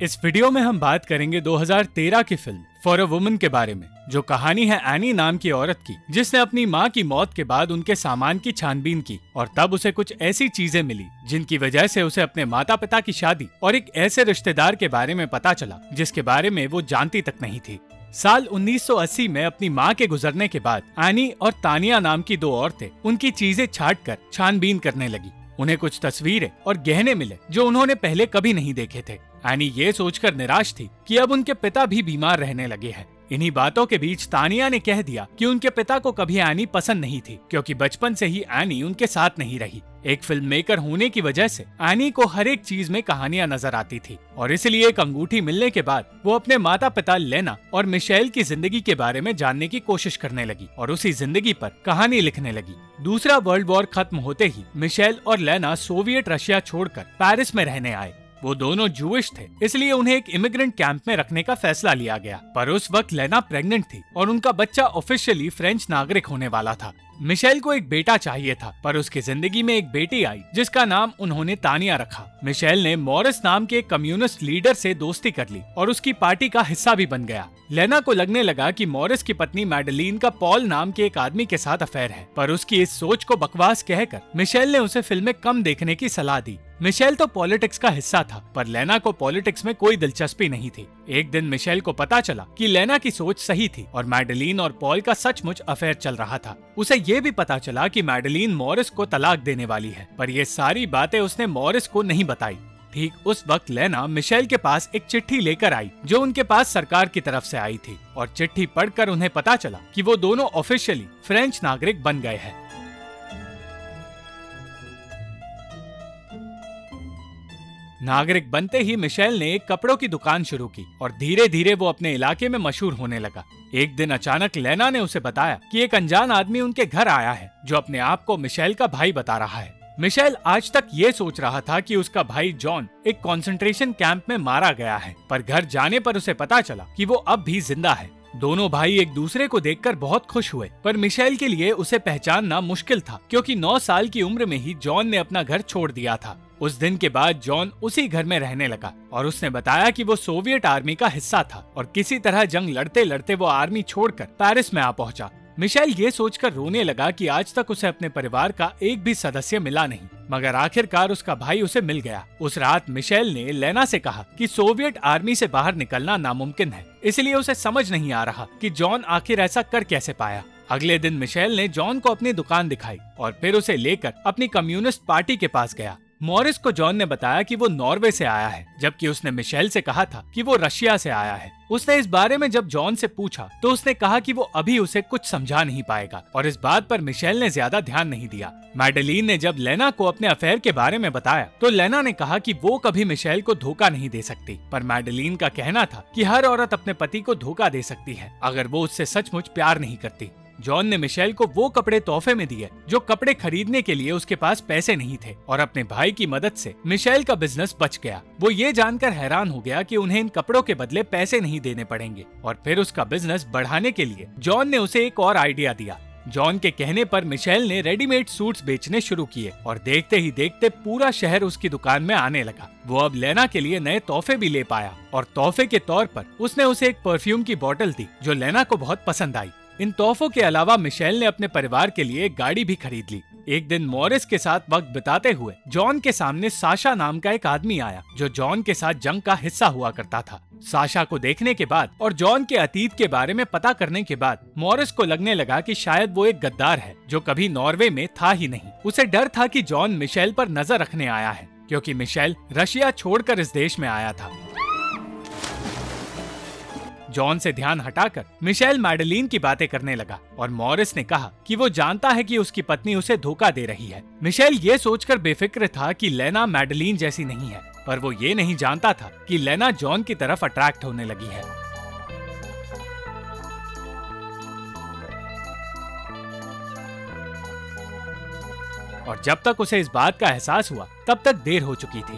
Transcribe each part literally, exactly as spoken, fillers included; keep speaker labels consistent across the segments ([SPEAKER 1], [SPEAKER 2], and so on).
[SPEAKER 1] इस वीडियो में हम बात करेंगे दो हज़ार तेरह की फिल्म फॉर अ वुमन के बारे में, जो कहानी है एनी नाम की औरत की, जिसने अपनी माँ की मौत के बाद उनके सामान की छानबीन की और तब उसे कुछ ऐसी चीजें मिली जिनकी वजह से उसे अपने माता पिता की शादी और एक ऐसे रिश्तेदार के बारे में पता चला जिसके बारे में वो जानती तक नहीं थी। साल उन्नीस सौ अस्सी में अपनी माँ के गुजरने के बाद एनी और तानिया नाम की दो औरतें उनकी चीजें छाट कर छानबीन करने लगी। उन्हें कुछ तस्वीरें और गहने मिले जो उन्होंने पहले कभी नहीं देखे थे। एनी ये सोचकर निराश थी कि अब उनके पिता भी बीमार रहने लगे हैं। इन्हीं बातों के बीच तानिया ने कह दिया कि उनके पिता को कभी एनी पसंद नहीं थी, क्योंकि बचपन से ही एनी उनके साथ नहीं रही। एक फिल्म मेकर होने की वजह से एनी को हर एक चीज में कहानियां नजर आती थी और इसलिए एक अंगूठी मिलने के बाद वो अपने माता पिता लेना और मिशेल की जिंदगी के बारे में जानने की कोशिश करने लगी और उसी जिंदगी पर कहानी लिखने लगी। दूसरा वर्ल्ड वॉर खत्म होते ही मिशेल और लेना सोवियत रशिया छोड़कर पेरिस में रहने आए। वो दोनों जूइश थे, इसलिए उन्हें एक इमिग्रेंट कैंप में रखने का फैसला लिया गया। पर उस वक्त लेना प्रेग्नेंट थी और उनका बच्चा ऑफिशियली फ्रेंच नागरिक होने वाला था। मिशेल को एक बेटा चाहिए था, पर उसकी जिंदगी में एक बेटी आई जिसका नाम उन्होंने तानिया रखा। मिशेल ने मॉरिस नाम के कम्युनिस्ट लीडर से दोस्ती कर ली और उसकी पार्टी का हिस्सा भी बन गया। लेना को लगने लगा कि मॉरिस की पत्नी मैडलीन का पॉल नाम के एक आदमी के साथ अफेयर है, पर उसकी इस सोच को बकवास कहकर मिशेल ने उसे फिल्में कम देखने की सलाह दी। मिशेल तो पॉलिटिक्स का हिस्सा था, पर लेना को पॉलिटिक्स में कोई दिलचस्पी नहीं थी। एक दिन मिशेल को पता चला कि लेना की सोच सही थी और मैडलीन और पॉल का सचमुच अफेयर चल रहा था। उसे ये भी पता चला कि मैडलीन मॉरिस को तलाक देने वाली है, पर ये सारी बातें उसने मॉरिस को नहीं बताई। ठीक उस वक्त लेना मिशेल के पास एक चिट्ठी लेकर आई जो उनके पास सरकार की तरफ से आई थी और चिट्ठी पढ़कर उन्हें पता चला कि वो दोनों ऑफिशियली फ्रेंच नागरिक बन गए हैं। नागरिक बनते ही मिशेल ने एक कपड़ों की दुकान शुरू की और धीरे धीरे वो अपने इलाके में मशहूर होने लगा। एक दिन अचानक लेना ने उसे बताया कि एक अनजान आदमी उनके घर आया है जो अपने आप को मिशेल का भाई बता रहा है। मिशेल आज तक ये सोच रहा था कि उसका भाई जॉन एक कंसंट्रेशन कैंप में मारा गया है, पर घर जाने पर उसे पता चला कि वो अब भी जिंदा है। दोनों भाई एक दूसरे को देखकर बहुत खुश हुए, पर मिशेल के लिए उसे पहचानना मुश्किल था, क्योंकि नौ साल की उम्र में ही जॉन ने अपना घर छोड़ दिया था। उस दिन के बाद जॉन उसी घर में रहने लगा और उसने बताया कि वो सोवियत आर्मी का हिस्सा था और किसी तरह जंग लड़ते लड़ते वो आर्मी छोड़कर पेरिस में आ पहुंचा। मिशेल ये सोचकर रोने लगा कि आज तक उसे अपने परिवार का एक भी सदस्य मिला नहीं, मगर आखिरकार उसका भाई उसे मिल गया। उस रात मिशेल ने लेना से कहा कि सोवियत आर्मी से बाहर निकलना नामुमकिन है, इसलिए उसे समझ नहीं आ रहा कि जॉन आखिर ऐसा कर कैसे पाया। अगले दिन मिशेल ने जॉन को अपनी दुकान दिखाई और फिर उसे लेकर अपनी कम्युनिस्ट पार्टी के पास गया। मॉरिस को जॉन ने बताया कि वो नॉर्वे से आया है, जबकि उसने मिशेल से कहा था कि वो रशिया से आया है। उसने इस बारे में जब जॉन से पूछा तो उसने कहा कि वो अभी उसे कुछ समझा नहीं पाएगा और इस बात पर मिशेल ने ज्यादा ध्यान नहीं दिया। मैडलीन ने जब लेना को अपने अफेयर के बारे में बताया तो लेना ने कहा कि वो कभी मिशेल को धोखा नहीं दे सकती, पर मैडलीन का कहना था कि हर औरत अपने पति को धोखा दे सकती है अगर वो उससे सचमुच प्यार नहीं करती। जॉन ने मिशेल को वो कपड़े तोहफे में दिए जो कपड़े खरीदने के लिए उसके पास पैसे नहीं थे और अपने भाई की मदद से मिशेल का बिजनेस बच गया। वो ये जानकर हैरान हो गया कि उन्हें इन कपड़ों के बदले पैसे नहीं देने पड़ेंगे और फिर उसका बिजनेस बढ़ाने के लिए जॉन ने उसे एक और आइडिया दिया। जॉन के कहने पर मिशेल ने रेडीमेड सूट्स बेचने शुरू किए और देखते ही देखते पूरा शहर उसकी दुकान में आने लगा। वो अब लेना के लिए नए तोहफे भी ले पाया और तोहफे के तौर पर उसने उसे एक परफ्यूम की बोतल दी जो लेना को बहुत पसंद आई। इन तोहफों के अलावा मिशेल ने अपने परिवार के लिए एक गाड़ी भी खरीद ली। एक दिन मॉरिस के साथ वक्त बिताते हुए जॉन के सामने साशा नाम का एक आदमी आया जो जॉन के साथ जंग का हिस्सा हुआ करता था। साशा को देखने के बाद और जॉन के अतीत के बारे में पता करने के बाद मॉरिस को लगने लगा कि शायद वो एक गद्दार है जो कभी नॉर्वे में था ही नहीं। उसे डर था कि जॉन मिशेल पर नजर रखने आया है, क्योंकि मिशेल रशिया छोड़कर इस देश में आया था। जॉन से ध्यान हटाकर मिशेल मैडलीन की बातें करने लगा और मॉरिस ने कहा कि वो जानता है कि उसकी पत्नी उसे धोखा दे रही है। मिशेल ये सोचकर बेफिक्र था कि लेना मैडलीन जैसी नहीं है, पर वो ये नहीं जानता था कि लेना जॉन की तरफ अट्रैक्ट होने लगी है। और जब तक उसे इस बात का एहसास हुआ तब तक देर हो चुकी थी।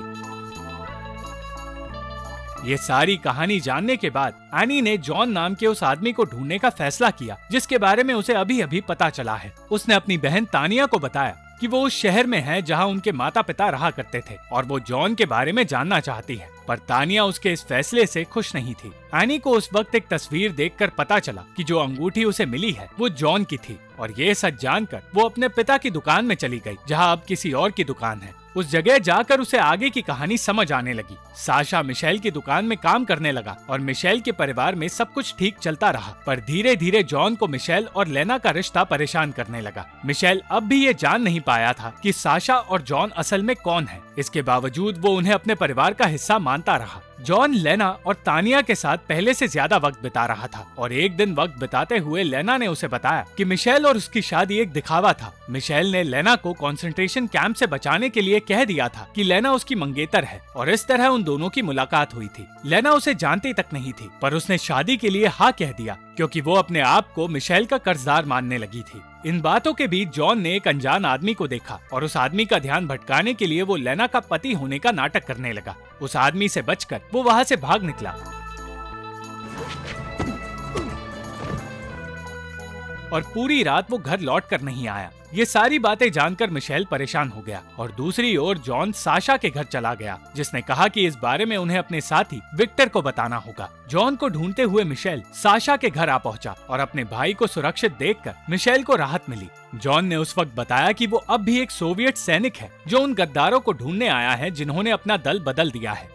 [SPEAKER 1] ये सारी कहानी जानने के बाद एनी ने जॉन नाम के उस आदमी को ढूंढने का फैसला किया जिसके बारे में उसे अभी अभी पता चला है। उसने अपनी बहन तानिया को बताया कि वो उस शहर में है जहां उनके माता पिता रहा करते थे और वो जॉन के बारे में जानना चाहती है। पर तानिया उसके इस फैसले से खुश नहीं थी। एनी को उस वक्त एक तस्वीर देखकर पता चला कि जो अंगूठी उसे मिली है वो जॉन की थी और ये सच जानकर वो अपने पिता की दुकान में चली गई जहां अब किसी और की दुकान है। उस जगह जाकर उसे आगे की कहानी समझ आने लगी। साशा मिशेल की दुकान में काम करने लगा और मिशेल के परिवार में सब कुछ ठीक चलता रहा, पर धीरे धीरे जॉन को मिशेल और लेना का रिश्ता परेशान करने लगा। मिशेल अब भी ये जान नहीं पाया था कि साशा और जॉन असल में कौन है। इसके बावजूद वो उन्हें अपने परिवार का हिस्सा मानता रहा। जॉन लेना और तानिया के साथ पहले से ज्यादा वक्त बिता रहा था और एक दिन वक्त बिताते हुए लेना ने उसे बताया कि मिशेल और उसकी शादी एक दिखावा था। मिशेल ने लेना को कंसंट्रेशन कैंप से बचाने के लिए कह दिया था कि लेना उसकी मंगेतर है और इस तरह उन दोनों की मुलाकात हुई थी। लेना उसे जानती तक नहीं थी, पर उसने शादी के लिए हाँ कह दिया क्योंकि वो अपने आप को मिशेल का कर्जदार मानने लगी थी। इन बातों के बीच जॉन ने एक अनजान आदमी को देखा और उस आदमी का ध्यान भटकाने के लिए वो लेना का पति होने का नाटक करने लगा। उस आदमी से बचकर वो वहाँ से भाग निकला और पूरी रात वो घर लौट कर नहीं आया। ये सारी बातें जानकर मिशेल परेशान हो गया और दूसरी ओर जॉन साशा के घर चला गया, जिसने कहा कि इस बारे में उन्हें अपने साथी विक्टर को बताना होगा। जॉन को ढूंढते हुए मिशेल साशा के घर आ पहुंचा और अपने भाई को सुरक्षित देखकर मिशेल को राहत मिली। जॉन ने उस वक्त बताया कि वो अब भी एक सोवियत सैनिक है जो उन गद्दारों को ढूंढने आया है जिन्होंने अपना दल बदल दिया है।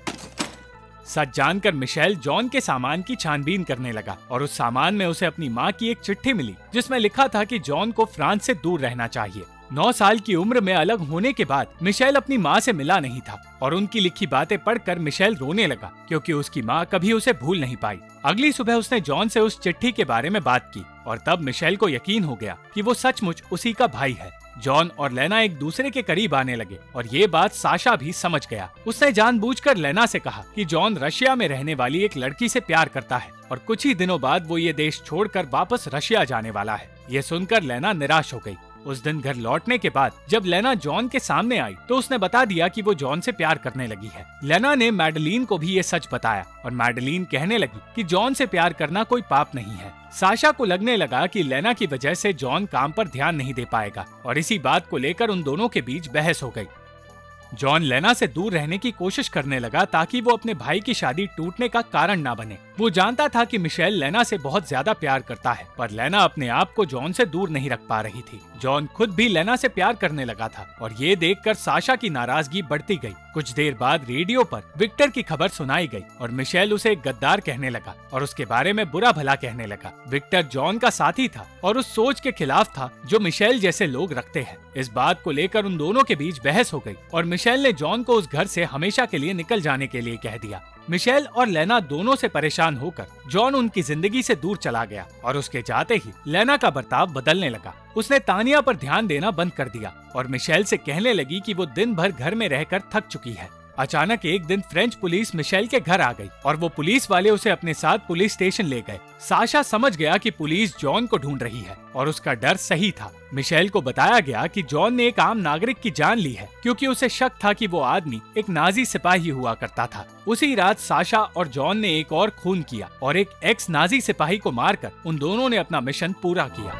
[SPEAKER 1] सच जानकर मिशेल जॉन के सामान की छानबीन करने लगा और उस सामान में उसे अपनी माँ की एक चिट्ठी मिली जिसमें लिखा था कि जॉन को फ्रांस से दूर रहना चाहिए। नौ साल की उम्र में अलग होने के बाद मिशेल अपनी माँ से मिला नहीं था और उनकी लिखी बातें पढ़कर मिशेल रोने लगा क्योंकि उसकी माँ कभी उसे भूल नहीं पाई। अगली सुबह उसने जॉन से उस चिट्ठी के बारे में बात की और तब मिशेल को यकीन हो गया कि वो सचमुच उसी का भाई है। जॉन और लेना एक दूसरे के करीब आने लगे और ये बात साशा भी समझ गया। उसने जानबूझकर लेना से कहा कि जॉन रशिया में रहने वाली एक लड़की से प्यार करता है और कुछ ही दिनों बाद वो ये देश छोड़कर वापस रशिया जाने वाला है। ये सुनकर लेना निराश हो गई। उस दिन घर लौटने के बाद जब लेना जॉन के सामने आई तो उसने बता दिया कि वो जॉन से प्यार करने लगी है। लेना ने मैडलीन को भी ये सच बताया और मैडलीन कहने लगी कि जॉन से प्यार करना कोई पाप नहीं है। साशा को लगने लगा कि लेना की वजह से जॉन काम पर ध्यान नहीं दे पाएगा और इसी बात को लेकर उन दोनों के बीच बहस हो गई। जॉन लेना से दूर रहने की कोशिश करने लगा ताकि वो अपने भाई की शादी टूटने का कारण ना बने। वो जानता था कि मिशेल लेना से बहुत ज्यादा प्यार करता है, पर लेना अपने आप को जॉन से दूर नहीं रख पा रही थी। जॉन खुद भी लेना से प्यार करने लगा था और ये देखकर साशा की नाराजगी बढ़ती गई। कुछ देर बाद रेडियो पर विक्टर की खबर सुनाई गई और मिशेल उसे एक गद्दार कहने लगा और उसके बारे में बुरा भला कहने लगा। विक्टर जॉन का साथी था और उस सोच के खिलाफ था जो मिशेल जैसे लोग रखते हैं। इस बात को लेकर उन दोनों के बीच बहस हो गई और मिशेल ने जॉन को उस घर से हमेशा के लिए निकल जाने के लिए कह दिया। मिशेल और लेना दोनों से परेशान होकर जॉन उनकी जिंदगी से दूर चला गया और उसके जाते ही लेना का बर्ताव बदलने लगा। उसने तानिया पर ध्यान देना बंद कर दिया और मिशेल से कहने लगी कि वो दिन भर घर में रहकर थक चुकी है। अचानक एक दिन फ्रेंच पुलिस मिशेल के घर आ गई और वो पुलिस वाले उसे अपने साथ पुलिस स्टेशन ले गए। साशा समझ गया कि पुलिस जॉन को ढूंढ रही है और उसका डर सही था। मिशेल को बताया गया कि जॉन ने एक आम नागरिक की जान ली है क्योंकि उसे शक था कि वो आदमी एक नाजी सिपाही हुआ करता था। उसी रात साशा और जॉन ने एक और खून किया और एक एक्स नाजी सिपाही को मारकर उन दोनों ने अपना मिशन पूरा किया।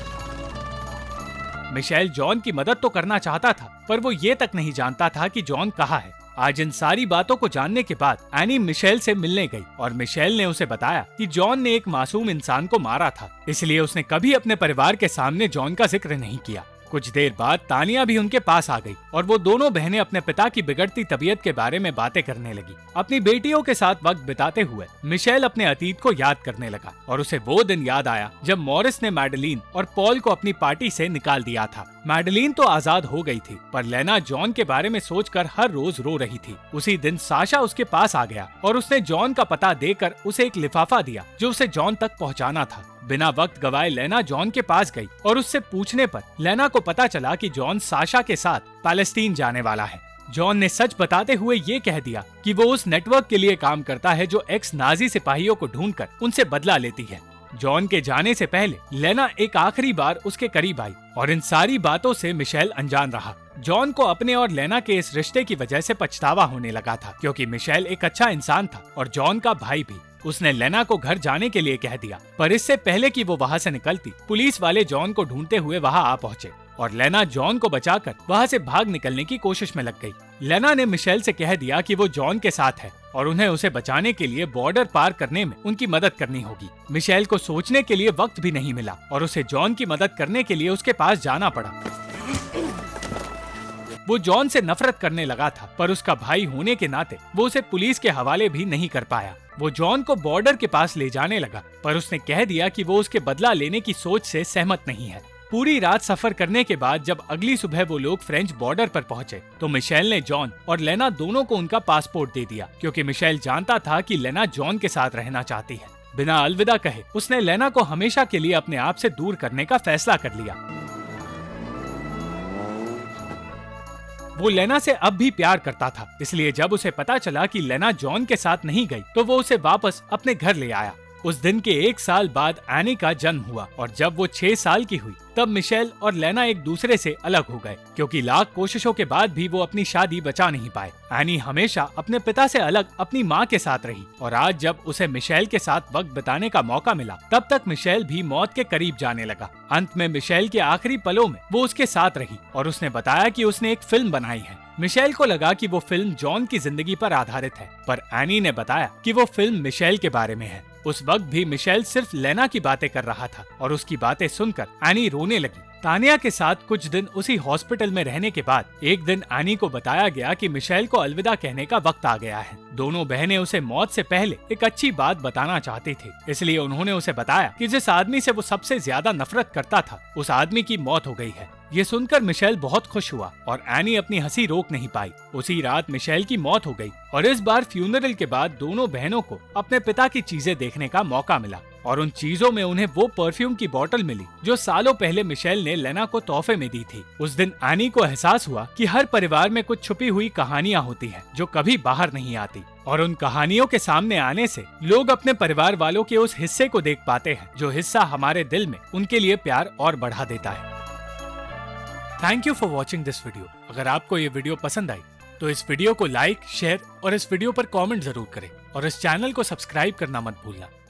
[SPEAKER 1] मिशेल जॉन की मदद तो करना चाहता था, पर वो ये तक नहीं जानता था कि जॉन कहाँ है। आज इन सारी बातों को जानने के बाद एनी मिशेल से मिलने गई और मिशेल ने उसे बताया कि जॉन ने एक मासूम इंसान को मारा था, इसलिए उसने कभी अपने परिवार के सामने जॉन का जिक्र नहीं किया। कुछ देर बाद तानिया भी उनके पास आ गई और वो दोनों बहनें अपने पिता की बिगड़ती तबीयत के बारे में बातें करने लगी। अपनी बेटियों के साथ वक्त बिताते हुए मिशेल अपने अतीत को याद करने लगा और उसे वो दिन याद आया जब मॉरिस ने मैडलीन और पॉल को अपनी पार्टी से निकाल दिया था। मैडलीन तो आजाद हो गई थी, पर लेना जॉन के बारे में सोचकर हर रोज रो रही थी। उसी दिन साशा उसके पास आ गया और उसने जॉन का पता देकर उसे एक लिफाफा दिया जो उसे जॉन तक पहुंचाना था। बिना वक्त गवाए लेना जॉन के पास गई और उससे पूछने पर लेना को पता चला कि जॉन साशा के साथ पैलेस्टीन जाने वाला है। जॉन ने सच बताते हुए ये कह दिया कि वो उस नेटवर्क के लिए काम करता है जो एक्स नाजी सिपाहियों को ढूंढकर उनसे बदला लेती है। जॉन के जाने से पहले लेना एक आखिरी बार उसके करीब आई और इन सारी बातों से मिशेल अनजान रहा। जॉन को अपने और लेना के इस रिश्ते की वजह से पछतावा होने लगा था क्योंकि मिशेल एक अच्छा इंसान था और जॉन का भाई भी। उसने लेना को घर जाने के लिए कह दिया, पर इससे पहले कि वो वहाँ से निकलती पुलिस वाले जॉन को ढूंढते हुए वहाँ आ पहुँचे। और लेना जॉन को बचाकर वहाँ से भाग निकलने की कोशिश में लग गई। लेना ने मिशेल से कह दिया कि वो जॉन के साथ है और उन्हें उसे बचाने के लिए बॉर्डर पार करने में उनकी मदद करनी होगी। मिशेल को सोचने के लिए वक्त भी नहीं मिला और उसे जॉन की मदद करने के लिए उसके पास जाना पड़ा। वो जॉन से नफरत करने लगा था, पर उसका भाई होने के नाते वो उसे पुलिस के हवाले भी नहीं कर पाया। वो जॉन को बॉर्डर के पास ले जाने लगा, पर उसने कह दिया कि वो उसके बदला लेने की सोच से सहमत नहीं है। पूरी रात सफर करने के बाद जब अगली सुबह वो लोग फ्रेंच बॉर्डर पर पहुंचे तो मिशेल ने जॉन और लेना दोनों को उनका पासपोर्ट दे दिया, क्योंकि मिशेल जानता था कि लेना जॉन के साथ रहना चाहती है। बिना अलविदा कहे उसने लेना को हमेशा के लिए अपने आप से दूर करने का फैसला कर लिया। वो लेना से अब भी प्यार करता था, इसलिए जब उसे पता चला कि लेना जॉन के साथ नहीं गई तो वो उसे वापस अपने घर ले आया। उस दिन के एक साल बाद एनी का जन्म हुआ और जब वो छह साल की हुई तब मिशेल और लेना एक दूसरे से अलग हो गए, क्योंकि लाख कोशिशों के बाद भी वो अपनी शादी बचा नहीं पाए। एनी हमेशा अपने पिता से अलग अपनी माँ के साथ रही और आज जब उसे मिशेल के साथ वक्त बिताने का मौका मिला तब तक मिशेल भी मौत के करीब जाने लगा। अंत में मिशेल के आखिरी पलों में वो उसके साथ रही और उसने बताया कि उसने एक फिल्म बनाई है। मिशेल को लगा कि वो फिल्म जॉन की जिंदगी पर आधारित है, पर एनी ने बताया कि वो फिल्म मिशेल के बारे में है। उस वक्त भी मिशेल सिर्फ लेना की बातें कर रहा था और उसकी बातें सुनकर एनी रोने लगी। तानिया के साथ कुछ दिन उसी हॉस्पिटल में रहने के बाद एक दिन एनी को बताया गया कि मिशेल को अलविदा कहने का वक्त आ गया है। दोनों बहनें उसे मौत से पहले एक अच्छी बात बताना चाहती थी, इसलिए उन्होंने उसे बताया कि जिस आदमी से वो सबसे ज्यादा नफरत करता था उस आदमी की मौत हो गई है। ये सुनकर मिशेल बहुत खुश हुआ और एनी अपनी हंसी रोक नहीं पाई। उसी रात मिशेल की मौत हो गई और इस बार फ्यूनरल के बाद दोनों बहनों को अपने पिता की चीजें देखने का मौका मिला और उन चीजों में उन्हें वो परफ्यूम की बोतल मिली जो सालों पहले मिशेल ने लेना को तोहफे में दी थी। उस दिन एनी को एहसास हुआ कि हर परिवार में कुछ छुपी हुई कहानियाँ होती हैं जो कभी बाहर नहीं आती, और उन कहानियों के सामने आने से लोग अपने परिवार वालों के उस हिस्से को देख पाते हैं जो हिस्सा हमारे दिल में उनके लिए प्यार और बढ़ा देता है। Thank you for watching this video. अगर आपको ये वीडियो पसंद आई तो इस वीडियो को लाइक, शेयर और इस वीडियो पर कमेंट जरूर करें और इस चैनल को सब्सक्राइब करना मत भूलना।